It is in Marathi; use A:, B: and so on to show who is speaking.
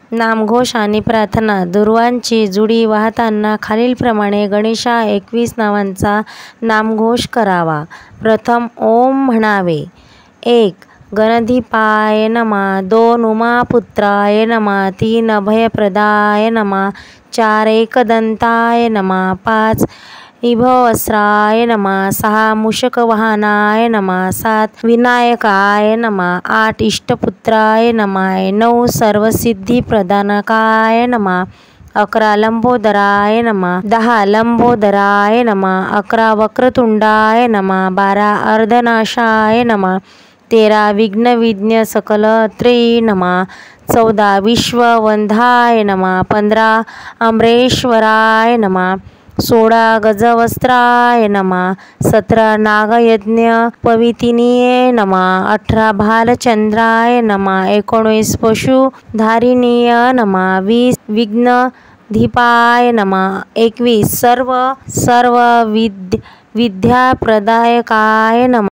A: नामघोष आणि प्रार्थना. दुर्वांची जुडी वाहताना खालीलप्रमाणे गणेशा 21 नावांचा नामघोष करावा. प्रथम ओम म्हणावे. 1. गणधीपाय नमः. 2. उमापुत्राय नमः. 3. अभयप्रदाय नमः. 4. एकदंताय नमः. 5. इभवस्त्राय नमः. 6. मूषकवाहनाय नमः. 7. विनायकाय नमः. 8. इष्टपुत्राय नमः. 9. सर्वसिद्धिप्रदानकाय नमः. 11. लंबोदराय नमः. 10. लंबोदराय नमः. 11. वक्रतुंडाय नमः. 12. अर्धनाशाय नमः. 13. विघ्नविघ्न सकलत्रे नमः. 14. विश्ववंद्याय नमः. 15. अमरेश्वराय नमः. 16. गजवस्त्राय नमः. 17. नागयज्ञ पवितिनीये नमः. 18. भालचंद्राय नमः. 19. पशुधारिणीय नमः. 20. विघ्नधीपाय नमः. 21. सर्व विद्याप्रदायकाय नमः.